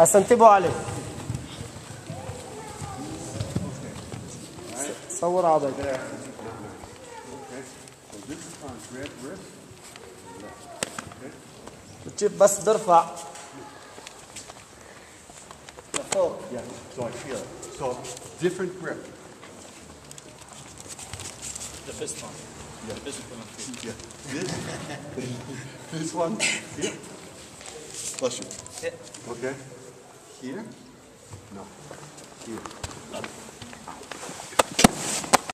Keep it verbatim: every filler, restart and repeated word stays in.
هسه انتبهوا عليه. صور عضل. بتجيب بس برفع لفوق. Yeah, so I feel it. So different grip. The best one. Yeah. The best one. Yeah. This, this one. Here. Bless you. Yeah. Okay. Here. No. Here.